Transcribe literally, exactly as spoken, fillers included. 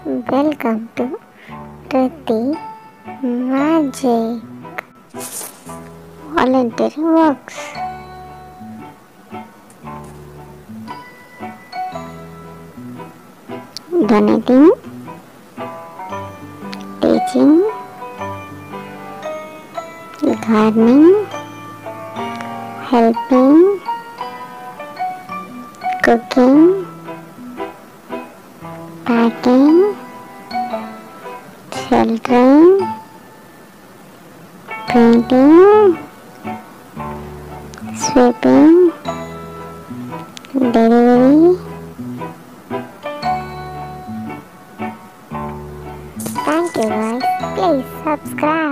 Welcome to Triti Magic Voluntary Works. Donating, teaching, gardening, helping, cooking, packing, sheltering, painting, sweeping, delivery. Thank you guys. Please subscribe.